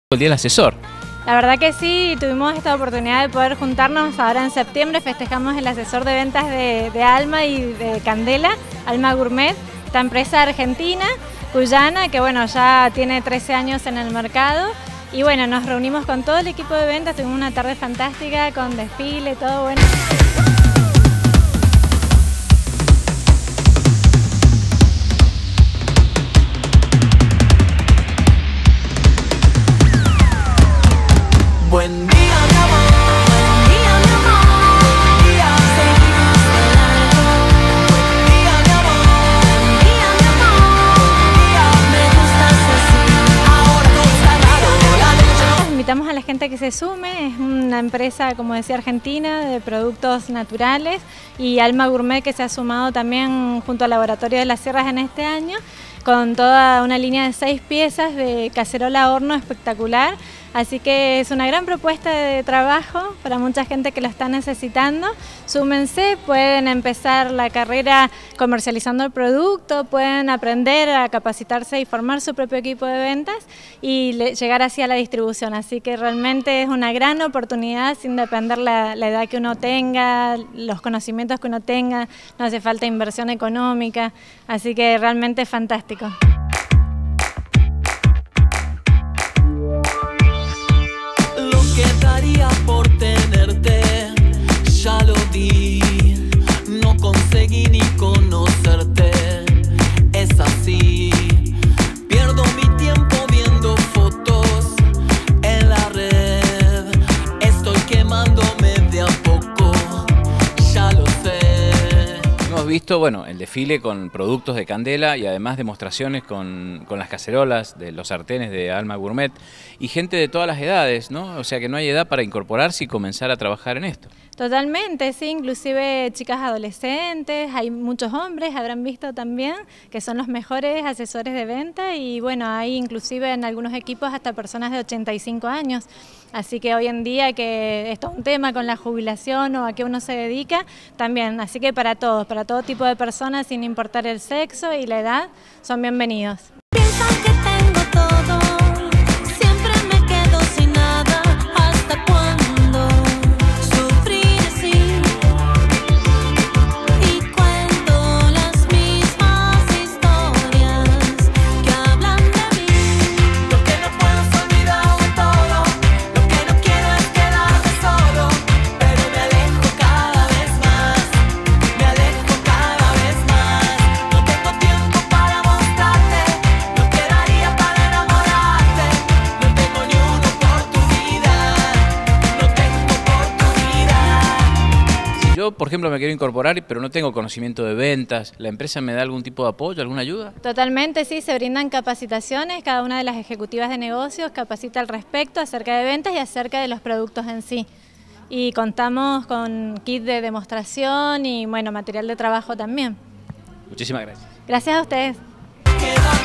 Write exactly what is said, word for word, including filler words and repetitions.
El día del asesor. La verdad que sí, tuvimos esta oportunidad de poder juntarnos ahora en septiembre, festejamos el asesor de ventas de, de Alma y de Candela, Alma Gourmet, esta empresa argentina, cuyana, que bueno, ya tiene trece años en el mercado. Y bueno, nos reunimos con todo el equipo de ventas, tuvimos una tarde fantástica con desfile, todo bueno. Buen día, mi amor. Buen día, mi amor. Buen día, seguimos de largo. Buen día, mi amor. Buen día, mi amor. Buen día, me gustas así. Ahora todo está raro. La noche. Invitamos a la gente que se sume, es una empresa, como decía, argentina, de productos naturales, y Alma Gourmet, que se ha sumado también junto al Laboratorio de las Sierras en este año, con toda una línea de seis piezas de cacerola a horno espectacular. Así que es una gran propuesta de trabajo para mucha gente que lo está necesitando. Súmense, pueden empezar la carrera comercializando el producto, pueden aprender a capacitarse y formar su propio equipo de ventas y llegar así a la distribución. Así que realmente es una gran oportunidad sin depender la, la edad que uno tenga, los conocimientos que uno tenga, no hace falta inversión económica, así que realmente es fantástico. Daría por tenerte, ya lo di, no conseguí ni conocerte, es así, pierdo mi tiempo viendo fotos en la red, estoy quemándome de a poco, ya lo sé. Hemos visto, bueno, el desfile con productos de Candela y además demostraciones con, con las cacerolas de los sartenes de Alma Gourmet y gente de todas las edades, ¿no? O sea que no hay edad para incorporarse y comenzar a trabajar en esto. Totalmente, sí, inclusive chicas adolescentes, hay muchos hombres, habrán visto también, que son los mejores asesores de venta y bueno, hay inclusive en algunos equipos hasta personas de ochenta y cinco años, así que hoy en día que esto es un tema con la jubilación o a qué uno se dedica, también, así que para todos, para todo tipo de personas sin importar el sexo y la edad, son bienvenidos. Piensan que tengo todo. Yo, por ejemplo, me quiero incorporar, pero no tengo conocimiento de ventas. ¿La empresa me da algún tipo de apoyo, alguna ayuda? Totalmente, sí, se brindan capacitaciones, cada una de las ejecutivas de negocios capacita al respecto acerca de ventas y acerca de los productos en sí. Y contamos con kit de demostración y bueno, material de trabajo también. Muchísimas gracias. Gracias a ustedes.